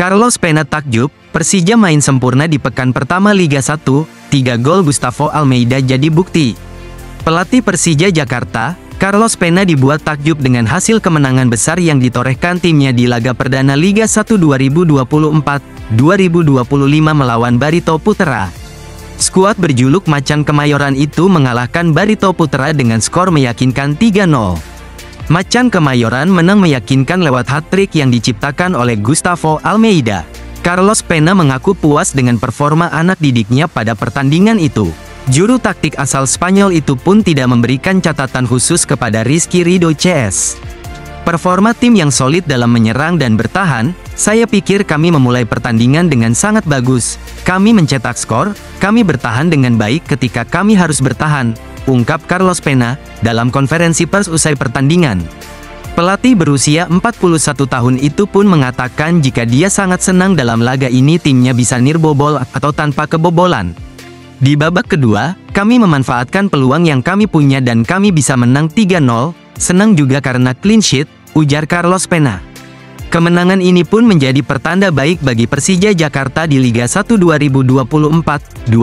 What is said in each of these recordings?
Carlos Pena takjub, Persija main sempurna di pekan pertama Liga 1, 3 gol Gustavo Almeida jadi bukti. Pelatih Persija Jakarta, Carlos Pena dibuat takjub dengan hasil kemenangan besar yang ditorehkan timnya di laga perdana Liga 1 2024-2025 melawan Barito Putra. Skuad berjuluk Macan Kemayoran itu mengalahkan Barito Putra dengan skor meyakinkan 3-0. Macan Kemayoran menang meyakinkan lewat hat-trick yang diciptakan oleh Gustavo Almeida. Carlos Pena mengaku puas dengan performa anak didiknya pada pertandingan itu. Juru taktik asal Spanyol itu pun tidak memberikan catatan khusus kepada Rizky Ridho CS. Performa tim yang solid dalam menyerang dan bertahan, saya pikir kami memulai pertandingan dengan sangat bagus. Kami mencetak skor, kami bertahan dengan baik ketika kami harus bertahan, ungkap Carlos Pena, dalam konferensi pers usai pertandingan. Pelatih berusia 41 tahun itu pun mengatakan jika dia sangat senang dalam laga ini timnya bisa nirbobol atau tanpa kebobolan. Di babak kedua, kami memanfaatkan peluang yang kami punya dan kami bisa menang 3-0, senang juga karena clean sheet, ujar Carlos Pena. Kemenangan ini pun menjadi pertanda baik bagi Persija Jakarta di Liga 1 2024-2025.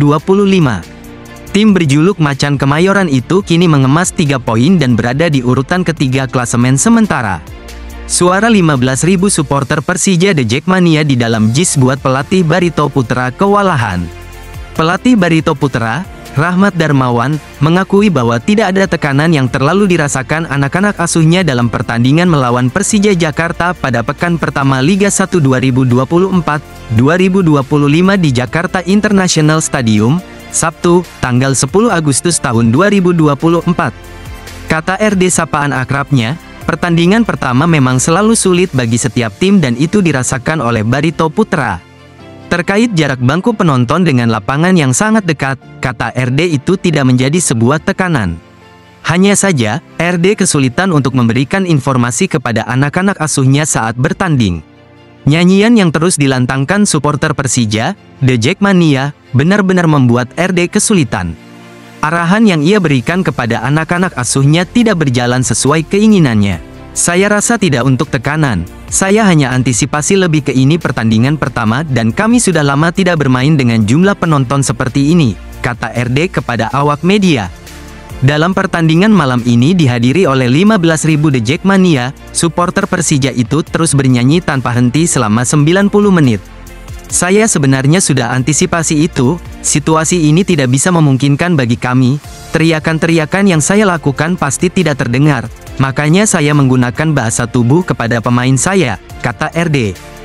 Tim berjuluk Macan Kemayoran itu kini mengemas 3 poin dan berada di urutan ketiga klasemen sementara. Suara 15.000 supporter Persija The Jackmania di dalam JIS buat pelatih Barito Putra kewalahan. Pelatih Barito Putra, Rahmat Darmawan, mengakui bahwa tidak ada tekanan yang terlalu dirasakan anak-anak asuhnya dalam pertandingan melawan Persija Jakarta pada pekan pertama Liga 1 2024-2025 di Jakarta International Stadium, Sabtu, tanggal 10 Agustus tahun 2024. Kata RD sapaan akrabnya, pertandingan pertama memang selalu sulit bagi setiap tim dan itu dirasakan oleh Barito Putra. Terkait jarak bangku penonton dengan lapangan yang sangat dekat, kata RD itu tidak menjadi sebuah tekanan. Hanya saja, RD kesulitan untuk memberikan informasi kepada anak-anak asuhnya saat bertanding. Nyanyian yang terus dilantangkan supporter Persija, The Jackmania, benar-benar membuat RD kesulitan. Arahan yang ia berikan kepada anak-anak asuhnya tidak berjalan sesuai keinginannya. Saya rasa tidak untuk tekanan, saya hanya antisipasi lebih ke ini pertandingan pertama dan kami sudah lama tidak bermain dengan jumlah penonton seperti ini, kata RD kepada awak media. Dalam pertandingan malam ini dihadiri oleh 15.000 The Jackmania, supporter Persija itu terus bernyanyi tanpa henti selama 90 menit. Saya sebenarnya sudah antisipasi itu, situasi ini tidak bisa memungkinkan bagi kami, teriakan-teriakan yang saya lakukan pasti tidak terdengar. Makanya saya menggunakan bahasa tubuh kepada pemain saya, kata RD.